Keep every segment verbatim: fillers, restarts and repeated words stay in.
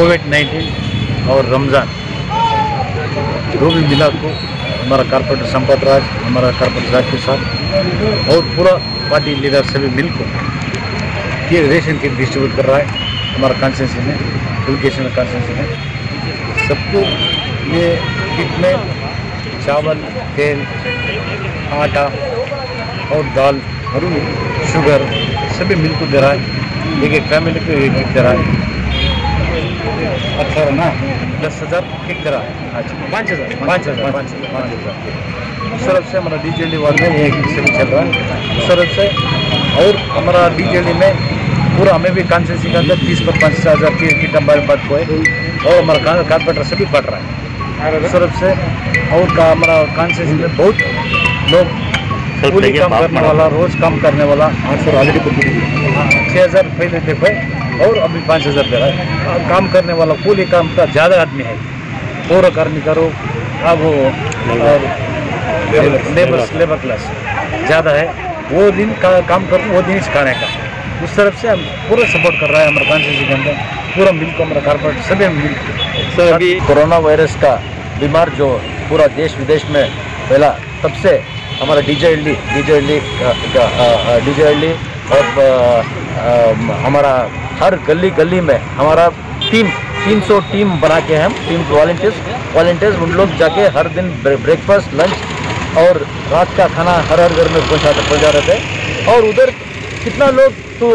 Covid nineteen और रमज़ान दो भी मिला को हमारा कारपोरेटर संपत राज, हमारा कारपोरेटर जाकिर साहब और पूरा पार्टी लीडर सभी मिलकर ये रेशन किट डिस्ट्रीब्यूट कर रहा है हमारा कॉन्स्टिट्यूंसी में, एजुकेशन कॉन्स्टिट्यूंसी में। सबको ये किट में चावल, तेल, आटा और दाल और शुगर सभी मिलकर दे रहा है। एक एक फैमिली को एक किट दे रहा है। अच्छा ना, दस हज़ार किट दे रहा है। अच्छा, पाँच हज़ार पाँच हज़ार पाँच हज़ार पाँच हज़ार उस तरफ से हमारा डी जे डी वार्ड में एक से भी चल रहा है उस तरफ से। और हमारा डी जे डी में पूरा हमें भी कॉन्स्टिट्यूंसी के अंदर तीस पर पाँच हज़ार की किट हमारे बात को है और हमारा कारपोरेटर से भी बढ़ रहा है उस तरफ से। और का हमारा कॉन्स्टिट्यूंसी में बहुत लोग पूरी काम करने वाला, रोज काम करने वाला आठ सौ ऑलरेडी छः हज़ार पहले थे भाई और अभी पाँच हज़ार दे रहा है। काम करने वाला पूरी काम का ज़्यादा आदमी है, पौर कार्मिक करो अब वो लेबर लेबर क्लास ज़्यादा है, वो दिन का काम कर वो दिन खाने का उस तरफ से हम पूरा सपोर्ट कर रहा है हमारे कॉन्स्टिट्यूंसी के अंदर पूरा मिल को हमारा कारपोरेट सभी मिल। सर अभी कोरोना वायरस का बीमार जो पूरा देश विदेश में फैला तब से हमारा डीजेएलडी डीजेएलडी डीजेएलडी और आ, हमारा हर गली गली में हमारा टीम तीन सौ टीम बना के हम टीम वॉलंटियर्स वॉलंटियर्स उन लोग जाके हर दिन ब्रेकफास्ट, लंच और रात का खाना हर हर घर में पहुँचा पहुँचा रहे थे। और उधर कितना लोग तो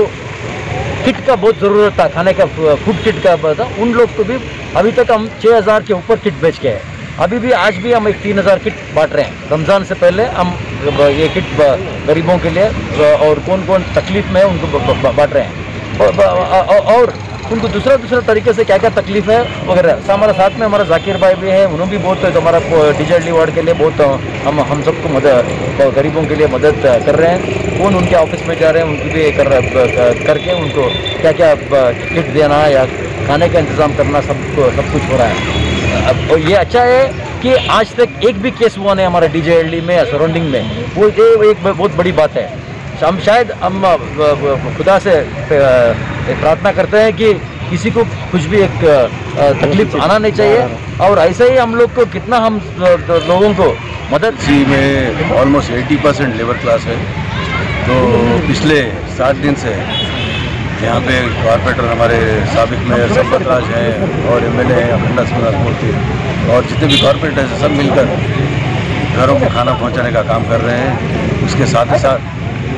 किट का बहुत ज़रूरत था, खाने का फूड किट का था, उन लोग को भी अभी तक हम छः हज़ार के ऊपर किट बेच के हैं। अभी भी आज भी हम एक तीन हज़ार किट बांट रहे हैं। रमज़ान से पहले हम ये किट गरीबों के लिए और कौन कौन तकलीफ़ में है उनको बांट रहे हैं और, और उनको दूसरा दूसरा तरीके से क्या क्या तकलीफ है वगैरह। हमारे साथ में हमारा जाकिर भाई भी है, उन्होंने भी बहुत तो हमारा डीजेएलडी वार्ड के लिए बहुत हम हम सबको मदद गरीबों के लिए मदद कर रहे हैं। कौन उनके ऑफिस में जा रहे हैं उनकी भी कर करके उनको क्या क्या किट देना या खाने का इंतज़ाम करना सब सब कुछ हो रहा है। अब ये अच्छा है कि आज तक एक भी केस हुआ नहीं हमारे डीजेएलडी में या सराउंडिंग में, वो ये एक बहुत बड़ी बात है। हम शायद हम खुदा से प्रार्थना करते हैं कि किसी को कुछ भी एक तकलीफ आना नहीं चाहिए और ऐसे ही हम लोग को कितना हम लोगों को मदद। जी में ऑलमोस्ट अस्सी परसेंट लेबर क्लास है, तो पिछले सात दिन से यहाँ पे कॉर्पोरेटर हमारे साबिक मेयर संपत राज हैं और एमएलए हैं अखंडा सिंह राजपूत और जितने भी कॉर्पोरेटर हैं सब मिलकर घरों को खाना पहुँचाने का काम कर रहे हैं। उसके साथ ही साथ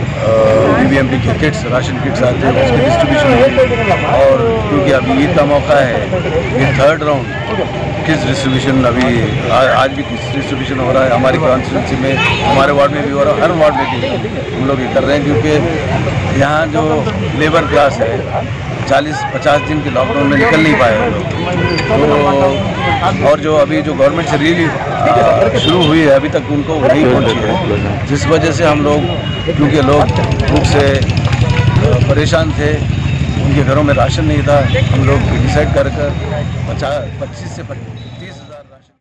बीबीएमपी के किट्स, राशन किट्स आते हैं उसकी डिस्ट्रीब्यूशन है। और क्योंकि अभी ईद का मौका है, ये थर्ड राउंड किट्स डिस्ट्रीब्यूशन अभी आ, आज भी किट्स डिस्ट्रीब्यूशन हो रहा है हमारी कॉन्स्टिट्यूंसी में, हमारे वार्ड में भी हो रहा है, हर वार्ड में भी हम लोग ये कर रहे हैं। क्योंकि यहाँ जो लेबर क्लास है चालीस पचास दिन के लॉकडाउन में निकल नहीं पाए हम लोग, तो और जो अभी जो गवर्नमेंट से रिलीफ शुरू हुई है अभी तक उनको नहीं पहुँची है, जिस वजह से हम लोग क्योंकि लोग भूख से परेशान थे, उनके घरों में राशन नहीं था, हम लोग डिसाइड कर कर पचास पच्चीस से